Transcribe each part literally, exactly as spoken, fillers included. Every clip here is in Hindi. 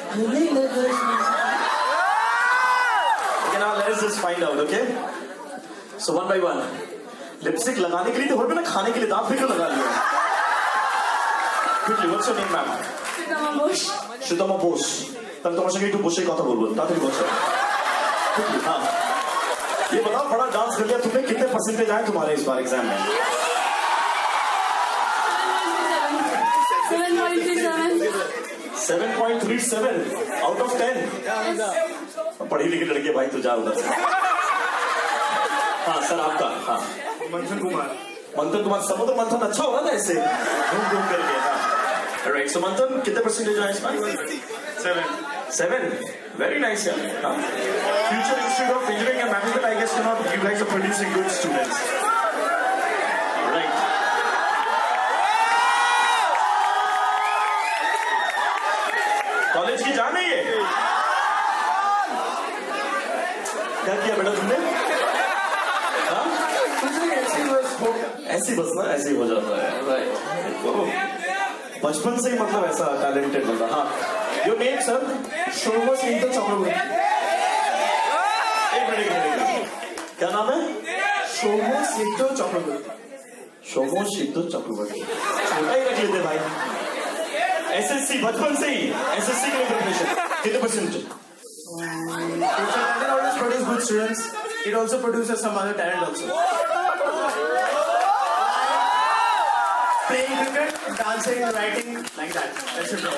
Okay, now let's just find out, okay? So one by one. Lipstick लगाने के लिए तो होता ना, खाने के लिए दांत पे क्यों लगा लिया? Quickly, what's your name, ma'am? Shutama Bosch. Shutama Bosch. तब तुम्हारे संगे तो बोशे कथा बोल बोल, ताकि बोल सके. Quickly, हाँ. ये बताओ, बड़ा डांस कर लिया तुमने, कितने परसेंटेज आए तुम्हारे इस बार एग्जाम में? seven point three seven. seven point three seven out of ten. पढ़ी लिखी लड़की भाई, तू जा उधर से. हाँ सर, आपका. हाँ, मंथन कुमार. मंथन कुमार. समुद्र मंथन अच्छा होगा ना ऐसे घूम घूम करके. हाँ, राइट. सो मंथन कितने परसेंटेज आए इस बार? seven. seven. Very nice, yeah. Huh? Future Institute of Engineering and Management, I guess, you know, you guys are producing good students. Right. College की जान है ये? क्या किया बेटा तुमने? हाँ? ऐसी बस ना, ऐसी हो जाता है. राइट. बचपन से ही मतलब ऐसा टैलेंटेड बंदा. हाँ. Your name, sir? शोभा सिंह चक्रवर्ती. एक मिनट, एक मिनट. क्या नाम है? शोभा सिंह चक्रवर्ती. शोभा सिंह चक्रवर्ती. छोटा ही रख लेते भाई. एसएससी बचपन से ही एसएससी के लिए प्रिपरेशन. कितने percent? Future talent always produce good students. It also produces some other talent also. Playing cricket, dancing, writing, like that. That's it.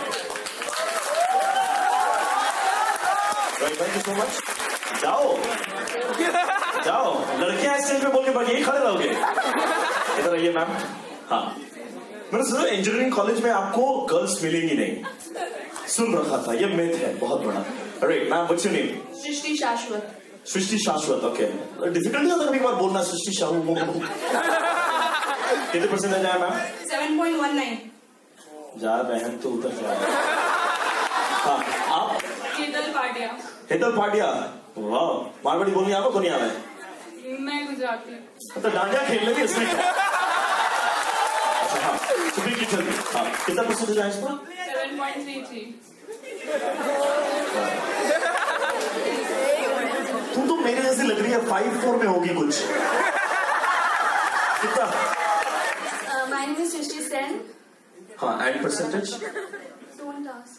Right, thank you so much. जाओ, जाओ. लड़कियां स्टेज पे बोल के बाकी यही खड़े रहोगे. इधर आइए मैम. हाँ. मैंने सुना इंजीनियरिंग कॉलेज में आपको गर्ल्स मिलेंगी नहीं. सुन रखा था, ये मिथ है बहुत बड़ा. Right ma'am, what's your name? Srishti Shashwat. Srishti शाश्वत. ओके. डिफिकल्ट नहीं होता कभी एक बार बोलना सृष्टि शाश्वत? कितने परसेंटेज आया ma'am? seven point one nine. जा बहन तो उतर जा. हाँ, आप? हेतल पाटिया. हेतल पाटिया. वाह, मारवाड़ी बोलनी आपको नहीं आ रहा है? मैं गुजराती. तो डांडिया खेल लेंगे इसमें. अच्छा हाँ, सुबह की चलती. हाँ, कितना परसेंटेज आया इसमें? seven point three three. तू तो मेरे जैसी लग रही है. फाइव फोर में होगी कुछ. कितना? My name is Srishti Sen. हाँ, एंड परसेंटेज? Don't ask.